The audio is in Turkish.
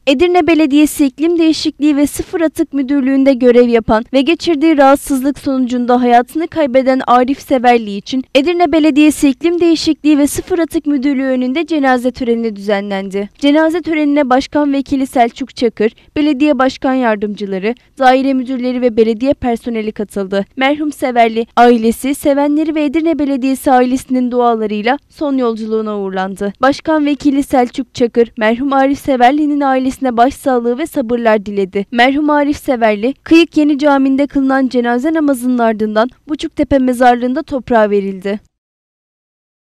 Edirne Belediyesi İklim Değişikliği ve Sıfır Atık Müdürlüğü'nde görev yapan ve geçirdiği rahatsızlık sonucunda hayatını kaybeden Arif Severli için Edirne Belediyesi İklim Değişikliği ve Sıfır Atık Müdürlüğü önünde cenaze töreni düzenlendi. Cenaze törenine Başkan Vekili Selçuk Çakır, belediye başkan yardımcıları, daire müdürleri ve belediye personeli katıldı. Merhum Severli, ailesi, sevenleri ve Edirne Belediyesi ailesinin dualarıyla son yolculuğuna uğurlandı. Başkan Vekili Selçuk Çakır, merhum Arif Severli'nin ailesine başsağlığı ve sabırlar diledi. Merhum Arif Severli, Kıyık Yeni Camii'nde kılınan cenaze namazının ardından Buçuktepe mezarlığında toprağa verildi.